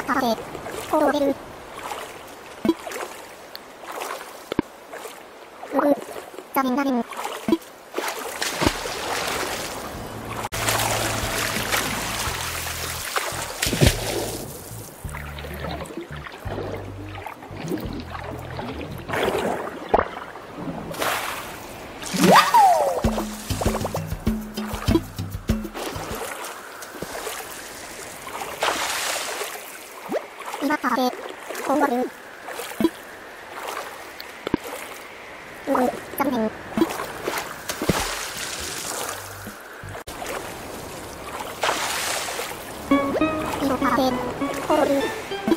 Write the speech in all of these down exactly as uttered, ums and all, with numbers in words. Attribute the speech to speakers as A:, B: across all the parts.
A: ッターで、コードを入れる。ログ、ザビンダビン。イバッターで、コードを入れる。ログ、ザビン。イロッターで、コードを入れる。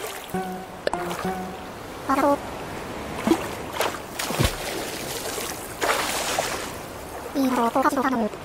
A: バラボ。いいだろう、効果値を頼む。